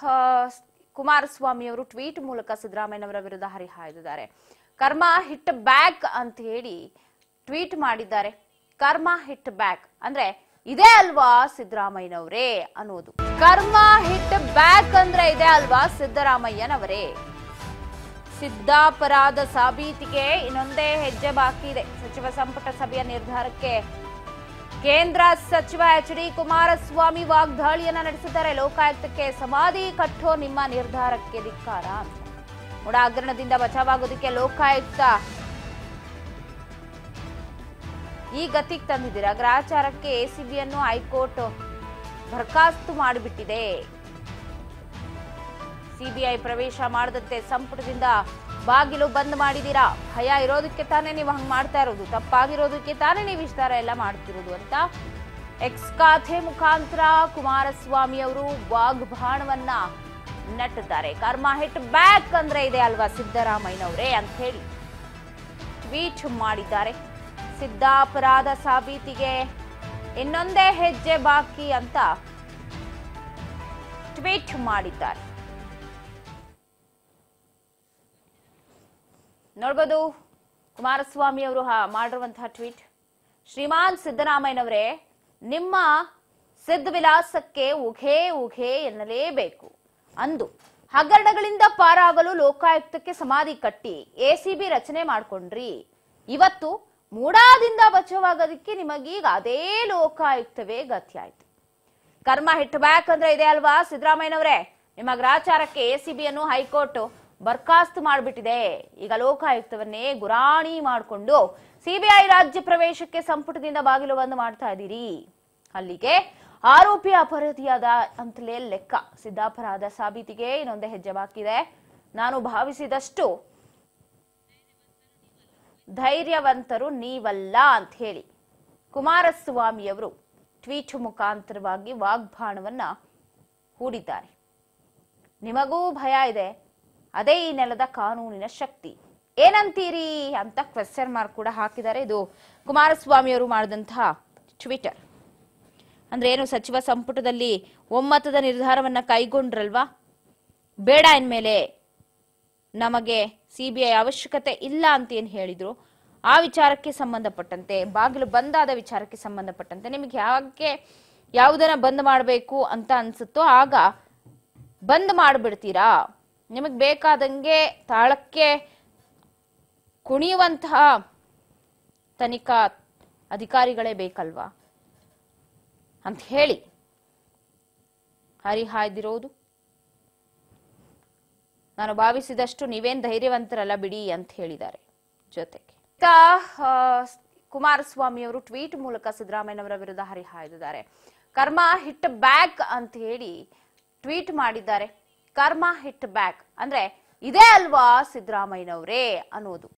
ಕುಮಾರಸ್ವಾಮಿ ಅವರು ಟ್ವೀಟ್ ಮೂಲಕ ಸಿದ್ದರಾಮಯ್ಯನವರ ವಿರುದ್ಧ ಹರಿಹಾಯ್ದಿದ್ದಾರೆ. ಕರ್ಮ ಹಿಟ್ ಬ್ಯಾಕ್ ಅಂತ ಹೇಳಿ ಟ್ವೀಟ್ ಮಾಡಿದ್ದಾರೆ. ಕರ್ಮ ಹಿಟ್ ಬ್ಯಾಕ್ ಅಂದ್ರೆ ಇದೇ ಅಲ್ವಾ ಸಿದ್ದರಾಮಯ್ಯನವರೇ ಅನ್ನೋದು. ಕರ್ಮ ಹಿಟ್ ಬ್ಯಾಕ್ ಅಂದ್ರೆ ಇದೇ ಅಲ್ವಾ ಸಿದ್ದರಾಮಯ್ಯನವರೇ. ಸಿದ್ದಾಪರಾಧ ಸಾಬೀತಿಗೆ ಇನ್ನೊಂದೇ ಹೆಜ್ಜೆ ಬಾಕಿ ಇದೆ. ಸಚಿವ ಸಂಪುಟ ಸಭೆಯ ನಿರ್ಧಾರಕ್ಕೆ ಕೇಂದ್ರ ಸಚಿವ ಎಚ್.ಡಿ. ಕುಮಾರಸ್ವಾಮಿ ವಾಗ್ದಾಳಿಯನ್ನ ನಡೆಸಿದ್ದಾರೆ. ಲೋಕಾಯುಕ್ತಕ್ಕೆ ಸಮಾಧಿ ಕಟ್ಟೋ ನಿಮ್ಮ ನಿರ್ಧಾರಕ್ಕೆ ಧಿಕ್ಕಾರ. ಮುಡ ಹಗರಣದಿಂದ ಬಚಾವಾಗೋದಕ್ಕೆ ಲೋಕಾಯುಕ್ತ ಈ ಗತಿಗೆ ತಂದಿದ್ದೀರಾ. ಗ್ರಹಚಾರಕ್ಕೆ ಎಸಿಬಿಯನ್ನು ಹೈಕೋರ್ಟ್ ಬರ್ಖಾಸ್ತು ಮಾಡಿಬಿಟ್ಟಿದೆ. ಸಿಬಿಐ ಪ್ರವೇಶ ಮಾಡದಂತೆ ಸಂಪುಟದಿಂದ ಬಾಗಿಲು ಬಂದ್ ಮಾಡಿದೀರಾ. ಭಯ ಇರೋದಕ್ಕೆ ತಾನೇ ನೀವು ಹಂಗ್ ಮಾಡ್ತಾ ಇರೋದು, ತಪ್ಪಾಗಿರೋದಕ್ಕೆ ತಾನೇ ನೀವು ಇಷ್ಟ ಎಲ್ಲ ಮಾಡ್ತಿರೋದು ಅಂತ ಎಕ್ಸ್ ಖಾತೆ ಮುಖಾಂತರ ಕುಮಾರಸ್ವಾಮಿ ಅವರು ವಾಗ್ಬಾಣವನ್ನ ನೆಟ್ಟಿದ್ದಾರೆ. ಕರ್ಮ ಹಿಟ್ ಬ್ಯಾಕ್ ಅಂದ್ರೆ ಇದೆ ಅಲ್ವಾ ಸಿದ್ದರಾಮಯ್ಯನವರೇ ಅಂತ ಹೇಳಿ ಟ್ವೀಟ್ ಮಾಡಿದ್ದಾರೆ. ಸಿದ್ದಾಪರಾಧ ಸಾಬೀತಿಗೆ ಇನ್ನೊಂದೇ ಹೆಜ್ಜೆ ಬಾಕಿ ಅಂತ ಟ್ವೀಟ್ ಮಾಡಿದ್ದಾರೆ. ನೋಡ್ಬೋದು ಕುಮಾರಸ್ವಾಮಿ ಅವರು ಮಾಡಿರುವಂತಹ ಟ್ವೀಟ್. ಶ್ರೀಮಾನ್ ಸಿದ್ದರಾಮಯ್ಯನವರೇ, ನಿಮ್ಮ ಸಿದ್ಧ ವಿಲಾಸಕ್ಕೆ ಉಘೆ ಉಘೆ ಎನ್ನಲೇಬೇಕು. ಅಂದು ಹಗರಣಗಳಿಂದ ಪಾರಾಗಲು ಲೋಕಾಯುಕ್ತಕ್ಕೆ ಸಮಾಧಿ ಕಟ್ಟಿ ಎಸಿಬಿ ರಚನೆ ಮಾಡ್ಕೊಂಡ್ರಿ. ಇವತ್ತು ಮೂಡಾದಿಂದ ಬಚಾವಾಗೋದಕ್ಕೆ ನಿಮಗೀಗ ಅದೇ ಲೋಕಾಯುಕ್ತವೇ ಗತಿ ಆಯ್ತು. ಕರ್ಮ ಹಿಟ್ ಬ್ಯಾಕ್ ಅಂದ್ರೆ ಇದೆ ಅಲ್ವಾ ಸಿದ್ದರಾಮಯ್ಯನವರೇ. ನಿಮ್ಮ ಗ್ರಹಚಾರಕ್ಕೆ ಎಸಿಬಿಯನ್ನು ಹೈಕೋರ್ಟ್ ಬರ್ಖಾಸ್ತು ಮಾಡಿಬಿಟ್ಟಿದೆ. ಈಗ ಲೋಕಾಯುಕ್ತವನ್ನೇ ಗುರಾಣಿ ಮಾಡಿಕೊಂಡು ಸಿಬಿಐ ರಾಜ್ಯ ಪ್ರವೇಶಕ್ಕೆ ಸಂಪುಟದಿಂದ ಬಾಗಿಲು ಬಂದ್ ಮಾಡ್ತಾ ಇದ್ದೀರಿ. ಅಲ್ಲಿಗೆ ಆರೋಪಿ ಅಪರಾಧಿಯಾದ ಅಂತಲೇ ಲೆಕ್ಕ. ಸಿದ್ದಾಪರಾಧ ಸಾಬೀತಿಗೆ ಇನ್ನೊಂದೇ ಹೆಜ್ಜೆ ಬಾಕಿದೆ. ನಾನು ಭಾವಿಸಿದಷ್ಟು ಧೈರ್ಯವಂತರು ನೀವಲ್ಲ ಅಂತ ಹೇಳಿ ಕುಮಾರಸ್ವಾಮಿ ಅವರು ಟ್ವೀಟ್ ಮುಖಾಂತರವಾಗಿ ವಾಗ್ಬಾಣವನ್ನ ಹೂಡಿದ್ದಾರೆ. ನಿಮಗೂ ಭಯ ಇದೆ, ಅದೇ ಈ ನೆಲದ ಕಾನೂನಿನ ಶಕ್ತಿ. ಏನಂತೀರಿ ಅಂತ ಕ್ವೆಶ್ಚನ್ ಮಾರ್ಕ್ ಕೂಡ ಹಾಕಿದ್ದಾರೆ. ಇದು ಕುಮಾರಸ್ವಾಮಿ ಅವರು ಮಾಡಿದಂತಹ ಟ್ವಿಟರ್. ಅಂದ್ರೆ ಏನು, ಸಚಿವ ಸಂಪುಟದಲ್ಲಿ ಒಮ್ಮತದ ನಿರ್ಧಾರವನ್ನ ಕೈಗೊಂಡ್ರಲ್ವಾ, ಬೇಡ ಇನ್ಮೇಲೆ ನಮಗೆ ಸಿಬಿಐ ಅವಶ್ಯಕತೆ ಇಲ್ಲ ಅಂತ ಏನ್ ಹೇಳಿದ್ರು, ಆ ವಿಚಾರಕ್ಕೆ ಸಂಬಂಧಪಟ್ಟಂತೆ, ಬಾಗಿಲು ಬಂದಾದ ವಿಚಾರಕ್ಕೆ ಸಂಬಂಧಪಟ್ಟಂತೆ ನಿಮಗೆ ಯಾವುದನ್ನ ಬಂದ್ ಮಾಡಬೇಕು ಅಂತ ಅನ್ಸುತ್ತೋ ಆಗ ಬಂದ್ ಮಾಡ್ಬಿಡ್ತೀರಾ. ನಿಮಗ್ ಬೇಕಾದಂಗೆ ತಾಳಕ್ಕೆ ಕುಣಿಯುವಂತಹ ತನಿಖಾ ಅಧಿಕಾರಿಗಳೇ ಬೇಕಲ್ವಾ ಅಂತ ಹೇಳಿ ಹರಿಹಾಯ್ದಿರೋದು. ನಾನು ಭಾವಿಸಿದಷ್ಟು ನೀವೇನ್ ಧೈರ್ಯವಂತರಲ್ಲ ಬಿಡಿ ಅಂತ ಹೇಳಿದ್ದಾರೆ. ಜೊತೆಗೆ ಕುಮಾರಸ್ವಾಮಿ ಅವರು ಟ್ವೀಟ್ ಮೂಲಕ ಸಿದ್ದರಾಮಯ್ಯನವರ ವಿರುದ್ಧ ಹರಿಹಾಯ್ದಿದ್ದಾರೆ. ಕರ್ಮ ಹಿಟ್ ಬ್ಯಾಕ್ ಅಂತ ಹೇಳಿ ಟ್ವೀಟ್ ಮಾಡಿದ್ದಾರೆ. ಕರ್ಮ ಹಿಟ್ ಬ್ಯಾಕ್ ಅಂದ್ರೆ ಇದೇ ಅಲ್ವಾ ಸಿದ್ದರಾಮಯ್ಯನವರೇ ಅನ್ನೋದು.